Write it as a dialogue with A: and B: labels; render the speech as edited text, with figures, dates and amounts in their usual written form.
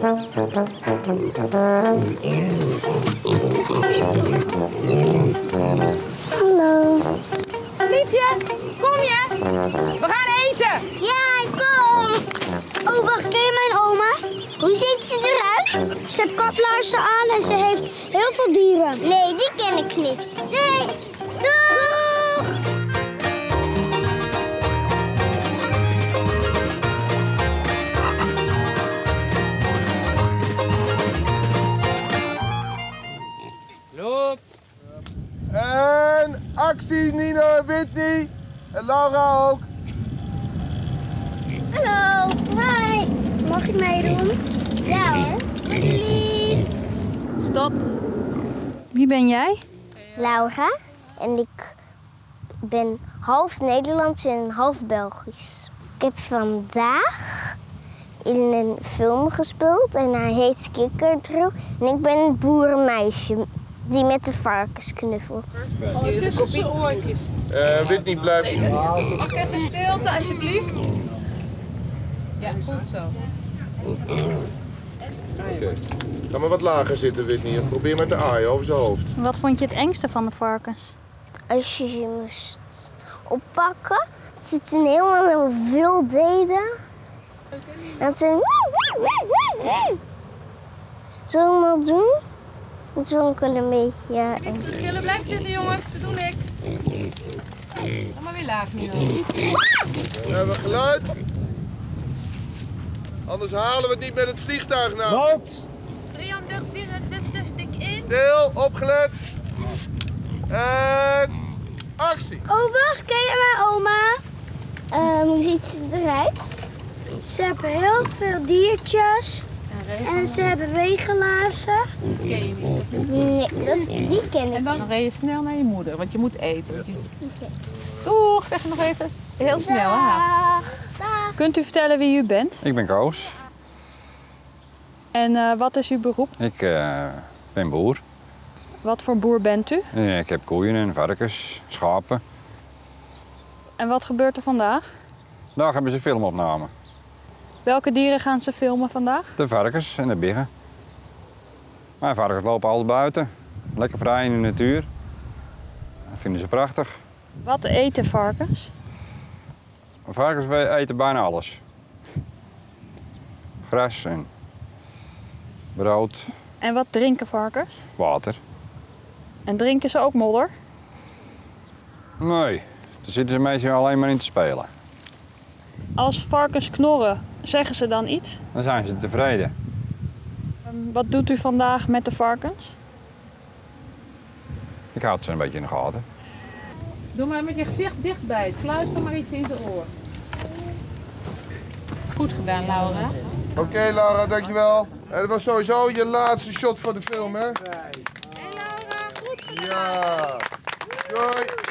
A: Hallo.
B: Liefje, kom je? We gaan eten.
A: Ja, ik kom. Oh, wacht, ken je mijn oma? Hoe ziet ze eruit? Ze heeft kaplaarzen aan en ze heeft heel veel dieren. Nee, die ken ik niet. Nee. Doeg!
C: Loop.
D: En actie, Nino en Whitney. En Laura ook.
A: Hallo. Hi. Mag ik meedoen? Ja hoor. Lief.
E: Stop. Wie ben jij?
A: Laura. En ik ben half Nederlands en half Belgisch. Ik heb vandaag in een film gespeeld en hij heet Kikkerdroe. En ik ben een boerenmeisje die met de varkens knuffelt.
B: Tussen zijn oortjes.
D: Whitney blijft.
B: Mag ik even stilte, alsjeblieft? Ja, goed zo.
D: Oké. Ga maar wat lager zitten, Whitney. En probeer met de aaien over zijn hoofd.
E: Wat vond je het engste van de varkens?
A: Als je ze moest oppakken, dat ze het helemaal wild deden. Dat ze zo allemaal doen. Dat is ook wel een beetje...
B: Gillen, blijf zitten jongens, we doen niks. Kom maar weer laag, Nino.
D: We hebben geluid. Anders halen we het niet met het vliegtuig naar.
C: Loopt.
B: 364 stik in.
D: Stil, opgelet. En actie.
A: Oh, wacht, ken je mijn oma? Hoe ziet ze eruit? Ze hebben heel veel diertjes. En ze hebben wegelaarzen.
B: Ken je niet.
A: Nee, die ken ik.
B: En dan ren je snel naar je moeder, want je moet eten. Doeg, zeg nog even. Heel snel, hè?
A: Dag.
E: Kunt u vertellen wie u bent?
F: Ik ben Koos.
E: En wat is uw beroep?
F: Ik ben boer.
E: Wat voor boer bent u?
F: Ik heb koeien en varkens, schapen.
E: En wat gebeurt er vandaag?
F: Daar hebben ze filmopname.
E: Welke dieren gaan ze filmen vandaag?
F: De varkens en de biggen. Mijn varkens lopen altijd buiten. Lekker vrij in de natuur. Dat vinden ze prachtig.
E: Wat eten varkens?
F: Varkens eten bijna alles. Gras en brood,
E: En wat drinken varkens?
F: water.
E: En drinken ze ook modder?
F: Nee, daar zitten ze meestal alleen maar in te spelen.
E: Als varkens knorren, zeggen ze dan iets?
F: Dan zijn ze tevreden.
E: Wat doet u vandaag met de varkens?
F: Ik houd ze een beetje in de gaten.
B: Doe maar met je gezicht dichtbij. Fluister maar iets in zijn oor. Goed gedaan, Laura.
D: Oké, Laura, dankjewel. En dat was sowieso je laatste shot voor de film, hè?
B: Hé Laura, goed gedaan.
D: Ja. Doei.